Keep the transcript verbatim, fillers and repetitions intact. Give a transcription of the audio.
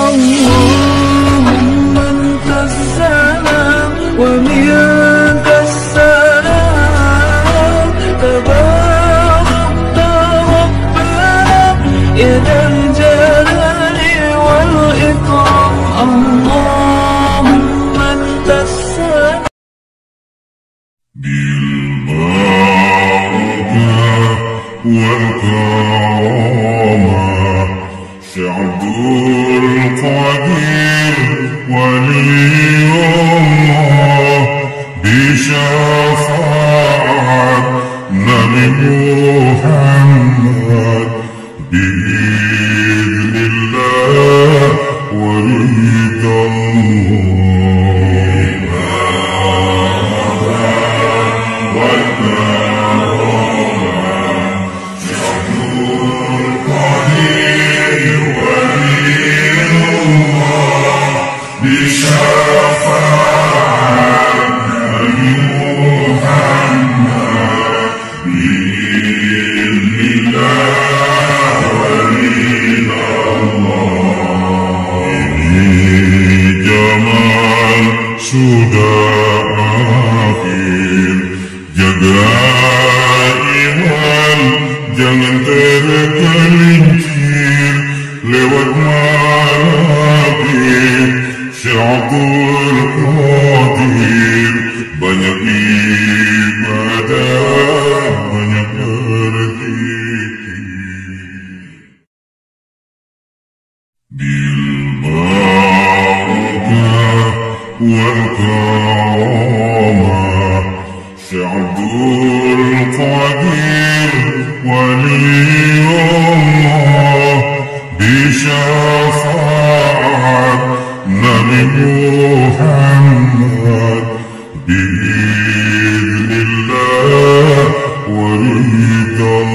اللهم أنت السلام ومنك السلام، تباركت ربنا يا ذا الجلال والإكرام. اللهم أنت السلام. بالبركة والكرامة سعد القدير ولي الله، بشفاعة نبي محمد بإذن الله ورضا sudah akhir. Jaga iman, jangan tergelincir lewat malam Syaikhul Qadir. Banyak ibadah, banyak berzikir. Bilbarakah والكرامة سعد القدير ولي الله، بشفاعة نبي محمد بإذن الله ورضا